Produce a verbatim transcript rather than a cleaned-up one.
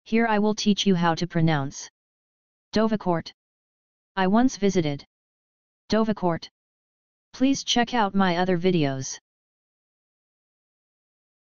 Here I will teach you how to pronounce Dovercourt. I once visited Dovercourt. Please check out my other videos.